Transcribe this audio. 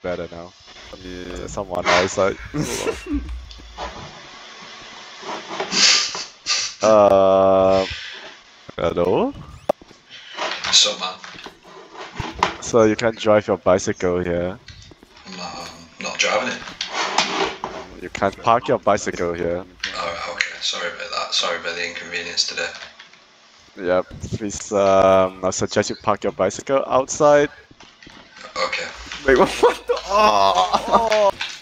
better now. Yeah, someone outside. Hello? So man. So you can't drive your bicycle here. I'm not driving it. You can't park your bicycle here. Oh, okay. Sorry about that. Sorry about the inconvenience today. Yeah, please, I suggest you park your bicycle outside. Okay. Wait, what the? Oh!